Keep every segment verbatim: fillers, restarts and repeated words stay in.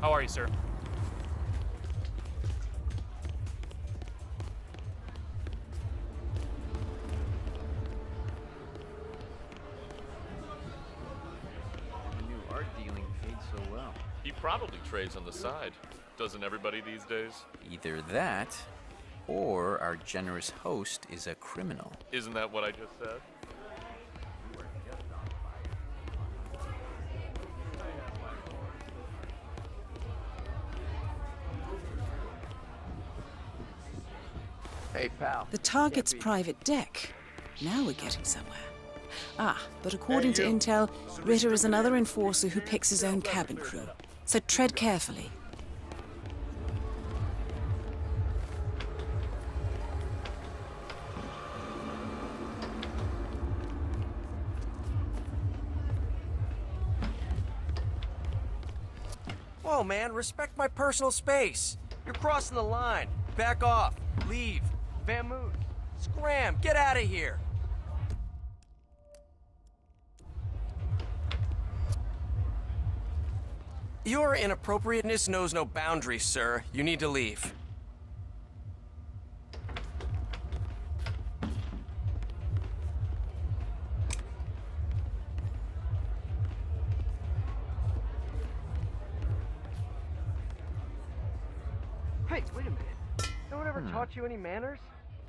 How are you, sir? The new art dealing paid so well. He probably trades on the side. Doesn't everybody these days? Either that, or our generous host is a criminal. Isn't that what I just said? Hey, pal. The target's private deck. Now we're getting somewhere. Ah, but according to intel, Ritter is another enforcer who picks his own cabin crew. So tread carefully. Whoa, man, respect my personal space. You're crossing the line. Back off. Leave. Vamoose. Scram. Get out of here. Your inappropriateness knows no boundaries, sir. You need to leave. Hey, wait a minute. No one ever Hmm. taught you any manners?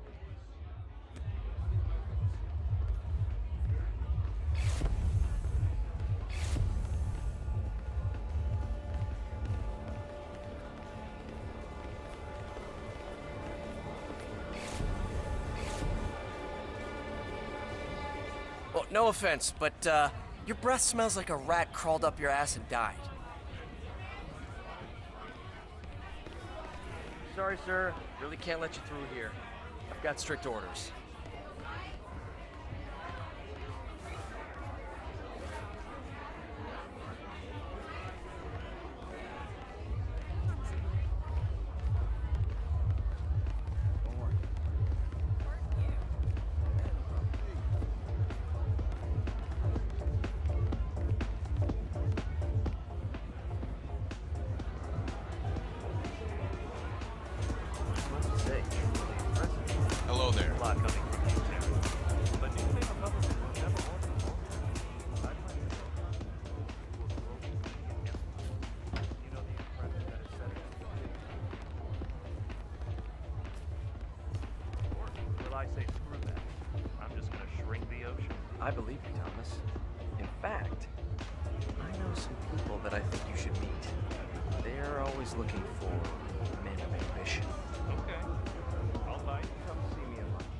Well, no offense, but uh, your breath smells like a rat crawled up your ass and died. Sorry, sir. Really can't let you through here. I've got strict orders. Hello there. A lot coming from you, Tim. But do you think a public will never order more? I find it you know the impression that it's setting. Or will I say screw that? I'm just gonna shrink the ocean. I believe you, Thomas. In fact, I know some people that I think you should meet. They're always looking for men of ambition. Okay. I'll buy you. Come see me in lunch.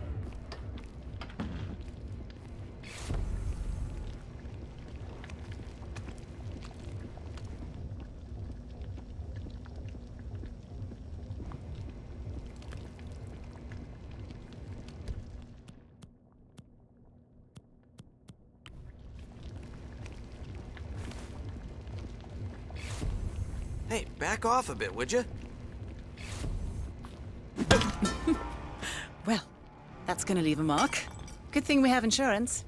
Hey, back off a bit, would you? Well, that's gonna leave a mark. Good thing we have insurance.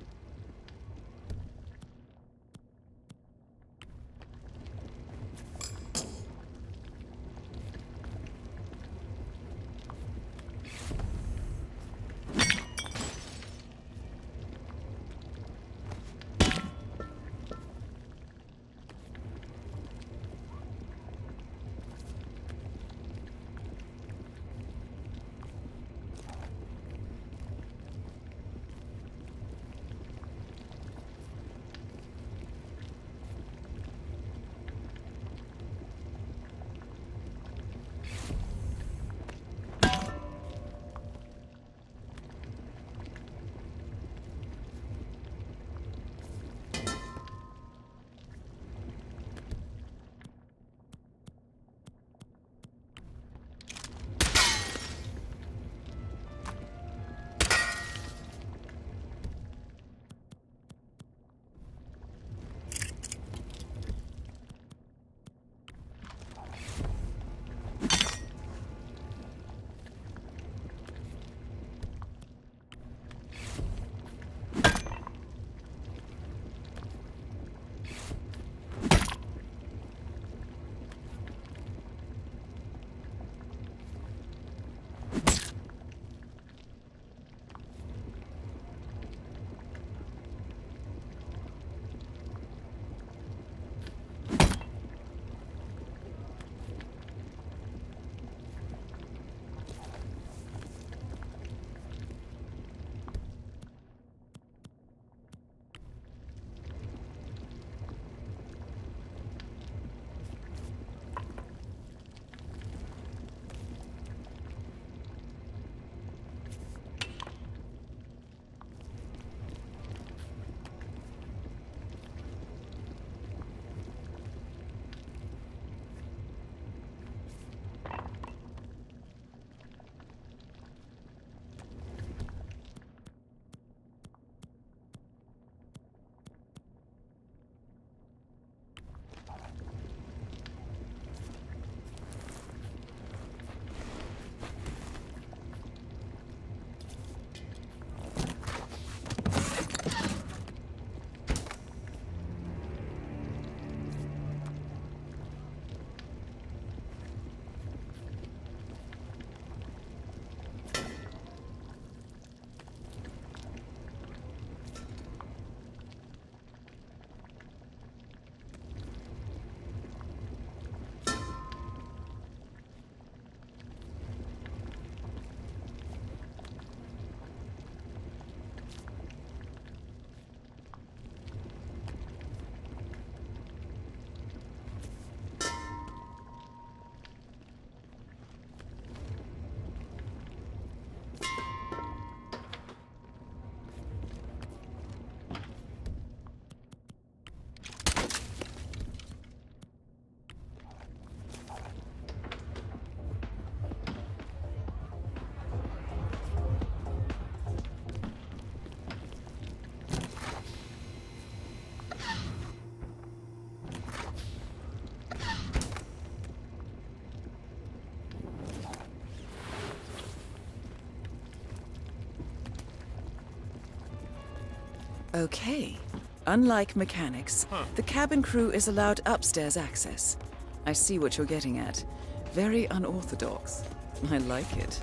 Okay. Unlike mechanics, Huh. the cabin crew is allowed upstairs access. I see what you're getting at. Very unorthodox. I like it.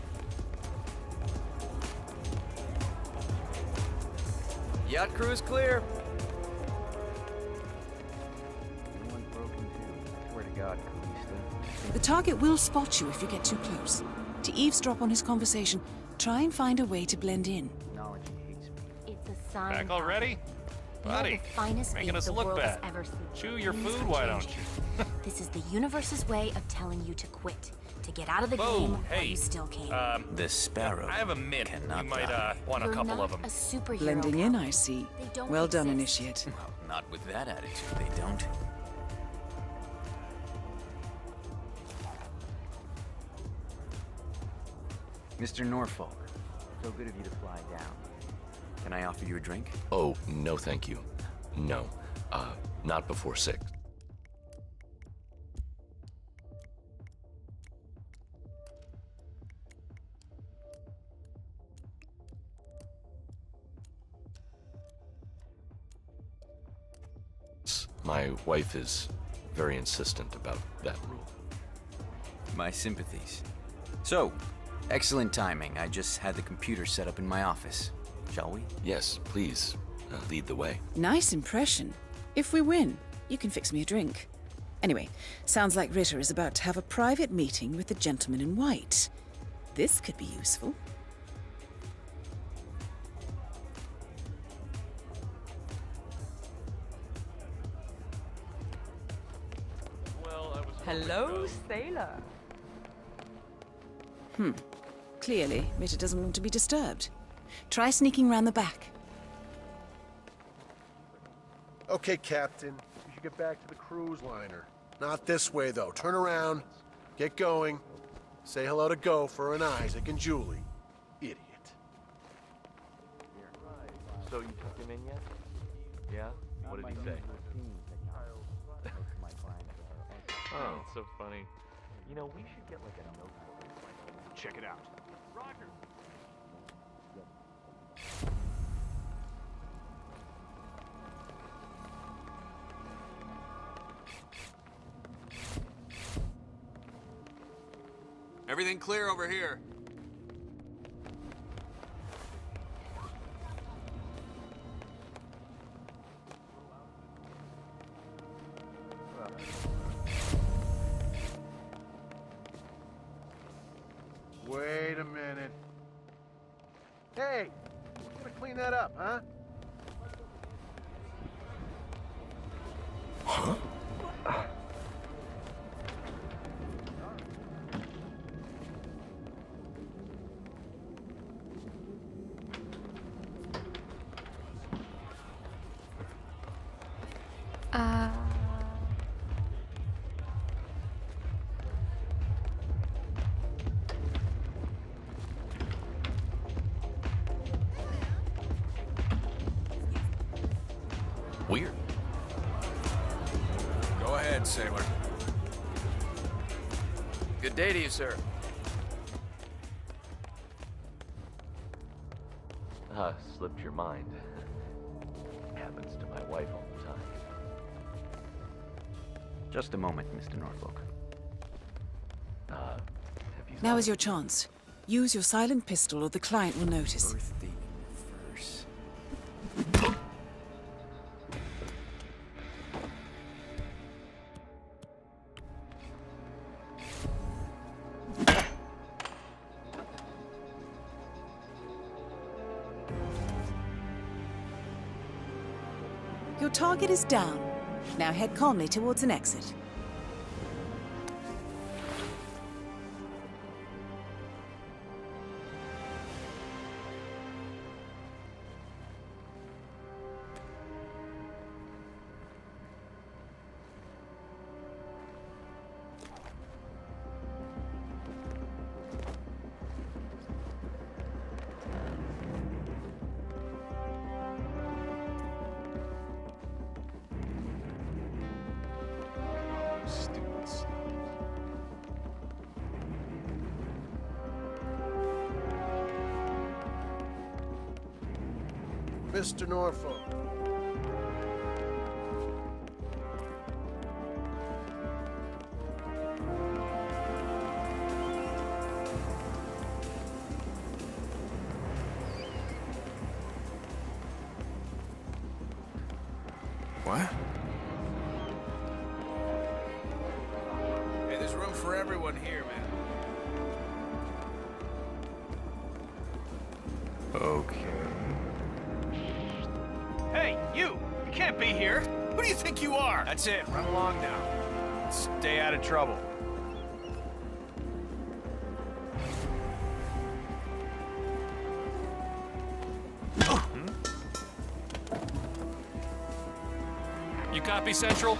Yacht crew is clear. Anyone broken too? Swear to God, Calista. The target will spot you if you get too close. To eavesdrop on his conversation, try and find a way to blend in. Knowledge hates me. It's a sign. Back already? You're Buddy, the finest making being us the look world bad. has ever seen. Chew your Things food, can why change. don't you? This is the universe's way of telling you to quit, to get out of the Whoa, game while hey, you still can. Um, The sparrow I have a mint. cannot You might die. uh, want a You're couple not of them. a superhero. Blending in, Cal. I see. They don't Well done, exist. Initiate. Well, not with that attitude, they don't. Mister Norfolk, so good of you to fly down. Can I offer you a drink? Oh, no thank you. No. Uh, not before six. My wife is very insistent about that rule. My sympathies. So, excellent timing. I just had the computer set up in my office. Shall we? Yes, please, uh, lead the way. Nice impression. If we win, you can fix me a drink. Anyway, sounds like Ritter is about to have a private meeting with the gentleman in white. This could be useful. Well, I was. Hello, sailor. Hmm. Clearly, Ritter doesn't want to be disturbed. Try sneaking round the back. Okay, Captain. You should get back to the cruise liner. Not this way, though. Turn around. Get going. Say hello to Gopher and Isaac and Julie. Idiot. So you took him in yet? Yeah? What did he say? Oh, it's so funny. You know, we should get like a notebook. Check it out. Roger. Everything clear over here. Wait a minute. Hey! Who's gonna clean that up, huh? Uh. Weird. Go ahead, sailor. Good day to you, sir. Uh, slipped your mind. Happens to my wife all the time. Just a moment, Mister Norfolk. Uh, have you Now is your chance. Use your silent pistol or the client will notice. Birthday in reverse. Your target is down. Now head calmly towards an exit. Mister Norfolk. What? Hey, there's room for everyone here, man. Okay. Hey, you! You can't be here! Who do you think you are? That's it, run along now. Stay out of trouble. You copy, Central?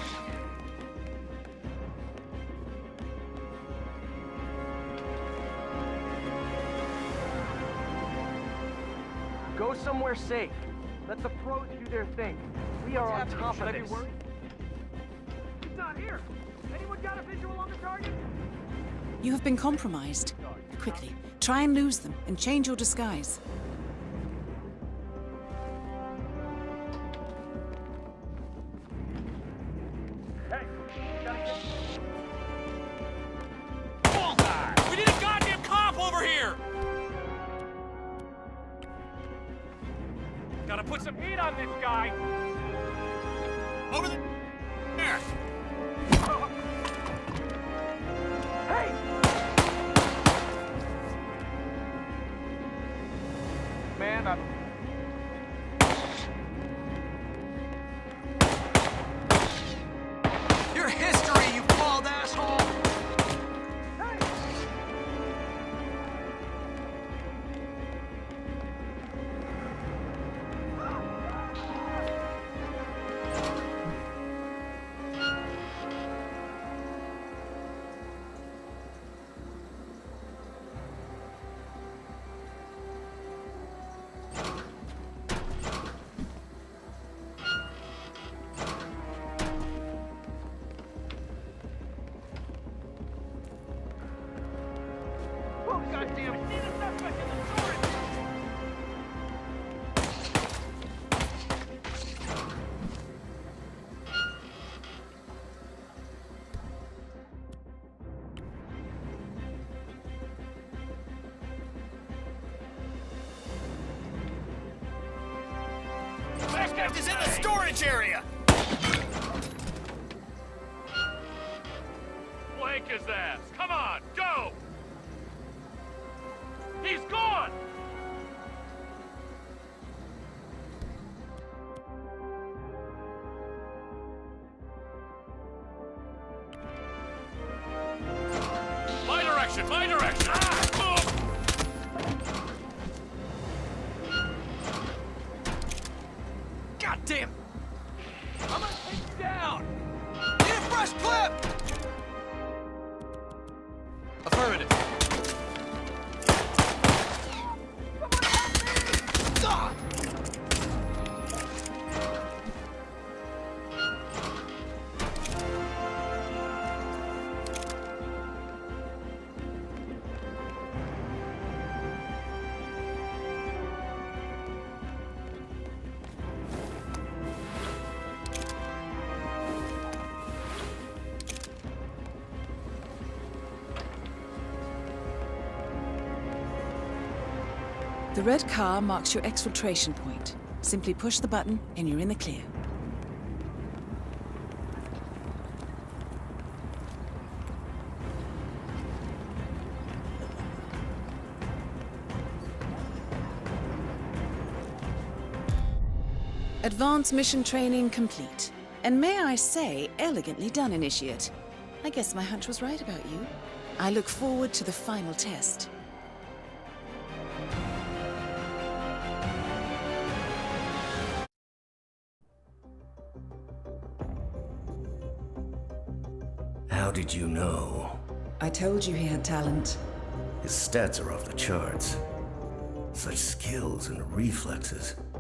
Go somewhere safe. Let the pros do their thing. We are on top of this. He's not here! Anyone got a visual on the target? You have been compromised. Quickly, try and lose them and change your disguise. Hey, gotta get... Bullseye! We need a goddamn cop over here! Gotta put some heat on this guy! Over there! There! Hey! Man, I'm... Your history, you bald asshole! Hey! Oh, goddamn! I see the suspect in the storage! Suspect is in the storage area! Blank his ass! Come on, go! He's gone! My direction, my direction! Ah! God damn! I'm gonna take you down! Need a fresh clip! Affirmative. Ah! The red car marks your exfiltration point. Simply push the button and you're in the clear. Advanced mission training complete. And may I say, elegantly done, Initiate. I guess my hunch was right about you. I look forward to the final test. How did you know? I told you he had talent. His stats are off the charts. Such skills and reflexes.